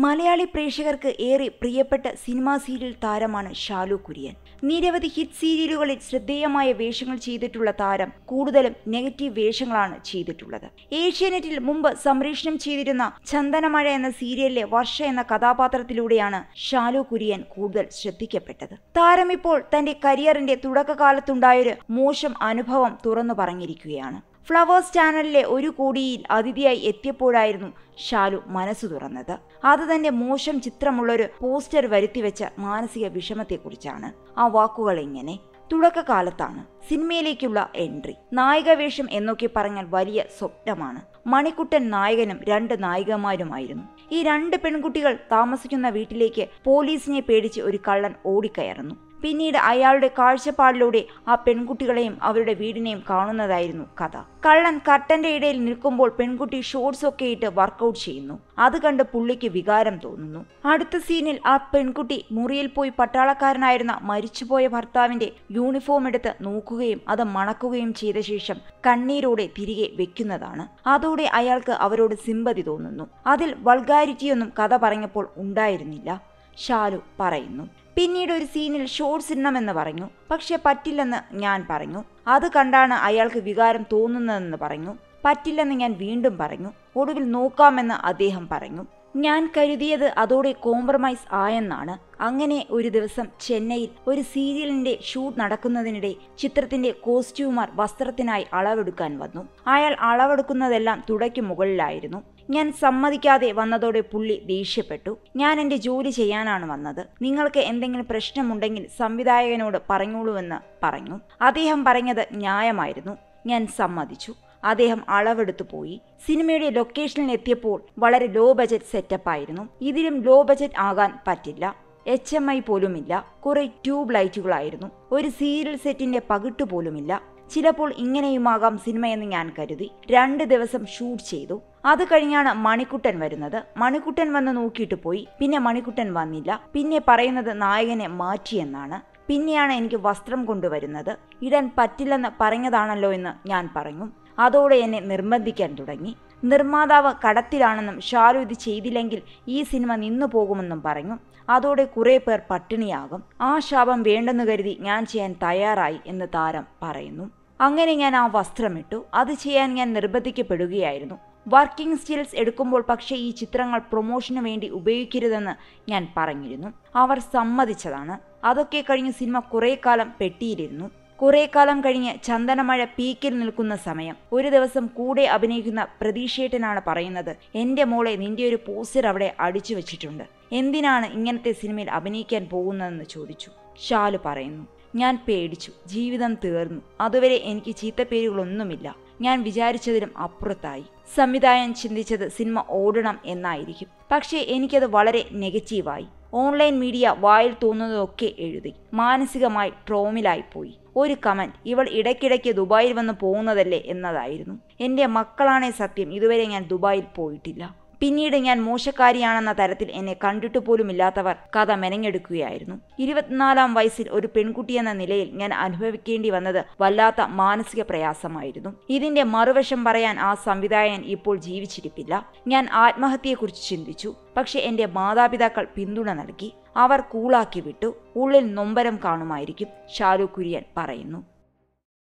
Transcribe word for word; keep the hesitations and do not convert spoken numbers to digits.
മലയാളി പ്രേക്ഷകർക്ക് ഏറെ പ്രിയപ്പെട്ട സിനിമാ സീരിയൽ താരമാണ് ഷാലു കുര്യൻ. നിരവധി ഹിറ്റ് സീരിയലുകളിൽ ശ്രദ്ധേയമായ വേഷങ്ങൾ ചെയ്തിട്ടുള്ള താരം കൂടുതലും നെഗറ്റീവ് വേഷങ്ങളാണ് ചെയ്തിട്ടുള്ളത്. ഏഷ്യാനെറ്റിൽ മുമ്പ് സംപ്രേഷണം ചെയ്തിരുന്ന ചന്ദനമഴ എന്ന സീരിയലിലെ വർഷ എന്ന കഥാപാത്രത്തിലൂടെയാണ് ഷാലു കുര്യൻ കൂടുതൽ ശ്രദ്ധിക്കപ്പെട്ടത്. താരം ഇപ്പോൾ തന്റെ കരിയറിന്റെ തുടക്കകാലത്തുണ്ടായൊരു മോശം അനുഭവം തുറന്നു പറഞ്ഞിരിക്കുകയാണ്. ഫ്ലവേഴ്സ് ചാനലിലെ ഒരു കോടിയിൽ അതിഥിയായി എത്തിയപ്പോഴായിരുന്നു ഷാലു മനസ്സു തുറന്നത്. അത് തന്റെ മോശം ചിത്രമുള്ളൊരു പോസ്റ്റർ വരുത്തിവെച്ച മാനസിക വിഷമത്തെക്കുറിച്ചാണ്. ആ വാക്കുകൾ ഇങ്ങനെ: തുടക്കകാലത്താണ് സിനിമയിലേക്കുള്ള എൻട്രി. നായികവേഷം എന്നൊക്കെ പറഞ്ഞാൽ വലിയ സ്വപ്നമാണ്. മണിക്കുട്ടൻ നായകനും രണ്ട് നായികമാരുമായിരുന്നു. ഈ രണ്ട് പെൺകുട്ടികൾ താമസിക്കുന്ന വീട്ടിലേക്ക് പോലീസിനെ പേടിച്ച് ഒരു കള്ളൻ ഓടിക്കയറുന്നു. പിന്നീട് അയാളുടെ കാഴ്ചപ്പാടിലൂടെ ആ പെൺകുട്ടികളെയും അവരുടെ വീടിനെയും കാണുന്നതായിരുന്നു കഥ. കള്ളൻ കർട്ടന്റെ ഇടയിൽ നിൽക്കുമ്പോൾ പെൺകുട്ടി ഷോർട്സ് ഒക്കെ ഇട്ട് വർക്കൗട്ട് ചെയ്യുന്നു. അത് കണ്ട് പുള്ളിക്ക് വികാരം തോന്നുന്നു. അടുത്ത സീനിൽ ആ പെൺകുട്ടി മുറിയിൽ പോയി പട്ടാളക്കാരനായിരുന്ന മരിച്ചുപോയ ഭർത്താവിന്റെ യൂണിഫോം എടുത്ത് നോക്കുകയും അത് മണക്കുകയും ചെയ്ത ശേഷം കണ്ണീരോടെ തിരികെ വെക്കുന്നതാണ്. അതോടെ അയാൾക്ക് അവരോട് സിമ്പതി തോന്നുന്നു. അതിൽ വൾഗാരിറ്റിയൊന്നും കഥ പറഞ്ഞപ്പോൾ ഉണ്ടായിരുന്നില്ല, ഷാലു പറയുന്നു. പിന്നീട് ഒരു സീനിൽ ഷോർട്സ് ഇടണമെന്ന് പറഞ്ഞു. പക്ഷെ പറ്റില്ലെന്ന് ഞാൻ പറഞ്ഞു. അത് കണ്ടാണ് അയാൾക്ക് വികാരം തോന്നുന്നതെന്ന് പറഞ്ഞു. പറ്റില്ലെന്ന് ഞാൻ വീണ്ടും പറഞ്ഞു. ഒടുവിൽ നോക്കാമെന്ന് അദ്ദേഹം പറഞ്ഞു. ഞാൻ കരുതിയത് അതോടെ കോംപ്രമൈസ് ആയെന്നാണ്. അങ്ങനെ ഒരു ദിവസം ചെന്നൈയിൽ ഒരു സീരിയലിന്റെ ഷൂട്ട് നടക്കുന്നതിനിടെ ചിത്രത്തിന്റെ കോസ്റ്റ്യൂമർ വസ്ത്രത്തിനായി അളവെടുക്കാൻ വന്നു. അയാൾ അളവെടുക്കുന്നതെല്ലാം തുടയ്ക്ക് മുകളിലായിരുന്നു. ഞാൻ സമ്മതിക്കാതെ വന്നതോടെ പുള്ളി ദേഷ്യപ്പെട്ടു. ഞാൻ എൻ്റെ ജോലി ചെയ്യാനാണ് വന്നത്. നിങ്ങൾക്ക് എന്തെങ്കിലും പ്രശ്നമുണ്ടെങ്കിൽ സംവിധായകനോട് പറഞ്ഞോളൂവെന്ന് പറഞ്ഞു. അദ്ദേഹം പറഞ്ഞത് ന്യായമായിരുന്നു. ഞാൻ സമ്മതിച്ചു. അദ്ദേഹം അളവെടുത്തു പോയി. സിനിമയുടെ ലൊക്കേഷനിൽ എത്തിയപ്പോൾ വളരെ ലോ ബജറ്റ് സെറ്റപ്പായിരുന്നു. ഇതിലും ലോ ബജറ്റ് ആകാൻ പറ്റില്ല. എച്ച് എം ഐ പോലുമില്ല. കുറെ ട്യൂബ് ലൈറ്റുകളായിരുന്നു. ഒരു സീരിയൽ സെറ്റിന്റെ പകിട്ട് പോലുമില്ല. ചിലപ്പോൾ ഇങ്ങനെയുമാകാം സിനിമയെന്ന് ഞാൻ കരുതി. രണ്ട് ദിവസം ഷൂട്ട് ചെയ്തു. അത് കഴിഞ്ഞാണ് മണിക്കുട്ടൻ വരുന്നത്. മണിക്കുട്ടൻ വന്ന് നോക്കിയിട്ട് പോയി. പിന്നെ മണിക്കുട്ടൻ വന്നില്ല. പിന്നെ പറയുന്നത് നായകനെ മാറ്റിയെന്നാണ്. പിന്നെയാണ് എനിക്ക് വസ്ത്രം കൊണ്ടുവരുന്നത്. ഇടാൻ പറ്റില്ലെന്ന് പറഞ്ഞതാണല്ലോ എന്ന് ഞാൻ പറഞ്ഞു. അതോടെ എന്നെ നിർബന്ധിക്കാൻ തുടങ്ങി. നിർമ്മാതാവ് കടത്തിലാണെന്നും ഷാലു ഇത് ചെയ്തില്ലെങ്കിൽ ഈ സിനിമ നിന്നു പോകുമെന്നും പറഞ്ഞു. അതോടെ കുറെ പേർ പട്ടിണിയാകും. ആ ശാപം വേണ്ടെന്ന് കരുതി ഞാൻ ചെയ്യാൻ തയ്യാറായി എന്ന് താരം പറയുന്നു. അങ്ങനെ ഞാൻ ആ വസ്ത്രമിട്ടു. അത് ചെയ്യാൻ ഞാൻ നിർബന്ധിക്കപ്പെടുകയായിരുന്നു. വർക്കിംഗ് സ്റ്റിൽസ് എടുക്കുമ്പോൾ പക്ഷേ ഈ ചിത്രങ്ങൾ പ്രൊമോഷന് വേണ്ടി ഉപയോഗിക്കരുതെന്ന് ഞാൻ പറഞ്ഞിരുന്നു. അവർ സമ്മതിച്ചതാണ്. അതൊക്കെ കഴിഞ്ഞ് സിനിമ കുറേ കാലം പെട്ടിയിലിരുന്നു. കുറെ കാലം കഴിഞ്ഞ് ചന്ദനമഴ പീക്കിൽ നിൽക്കുന്ന സമയം ഒരു ദിവസം കൂടെ അഭിനയിക്കുന്ന പ്രതീക്ഷേട്ടനാണ് പറയുന്നത്: എൻ്റെ മോളെ, നിന്റെ ഒരു പോസ്റ്റർ അവിടെ അടിച്ചു വെച്ചിട്ടുണ്ട്. എന്തിനാണ് ഇങ്ങനത്തെ സിനിമയിൽ അഭിനയിക്കാൻ പോകുന്നതെന്ന് ചോദിച്ചു. ഷാലു പറയുന്നു: ഞാൻ പേടിച്ചു. ജീവിതം തീർന്നു. അതുവരെ എനിക്ക് ചീത്തപ്പേരുകളൊന്നുമില്ല. ഞാൻ വിചാരിച്ചതിലും അപ്പുറത്തായി. സംവിധായകൻ ചിന്തിച്ചത് സിനിമ ഓടണം എന്നായിരിക്കും. പക്ഷേ എനിക്കത് വളരെ നെഗറ്റീവായി. ഓൺലൈൻ മീഡിയ വായിൽ തോന്നുന്നതൊക്കെ എഴുതി. മാനസികമായി ട്രോമിലായിപ്പോയി. ഒരു കമന്റ്: ഇവൾ ഇടയ്ക്കിടയ്ക്ക് ദുബായിൽ വന്ന് പോകുന്നതല്ലേ എന്നതായിരുന്നു. എൻ്റെ മക്കളാണേ സത്യം, ഇതുവരെ ഞാൻ ദുബായിൽ പോയിട്ടില്ല. പിന്നീട് ഞാൻ മോശക്കാരിയാണെന്ന തരത്തിൽ എന്നെ കണ്ടിട്ട് പോലുമില്ലാത്തവർ കഥ മെനഞ്ഞെടുക്കുകയായിരുന്നു. ഇരുപത്തിനാലാം വയസ്സിൽ ഒരു പെൺകുട്ടിയെന്ന നിലയിൽ ഞാൻ അനുഭവിക്കേണ്ടി വന്നത് വല്ലാത്ത മാനസിക പ്രയാസമായിരുന്നു. ഇതിന്റെ മറുവശം പറയാൻ ആ സംവിധായകൻ ഇപ്പോൾ ജീവിച്ചിരിപ്പില്ല. ഞാൻ ആത്മഹത്യയെക്കുറിച്ച് ചിന്തിച്ചു. പക്ഷെ എൻ്റെ മാതാപിതാക്കൾ പിന്തുണ നൽകി. അവർ കൂളാക്കി വിട്ടു. ഉള്ളിൽ നൊമ്പരം കാണുമായിരിക്കും, ഷാലു കുര്യൻ പറയുന്നു.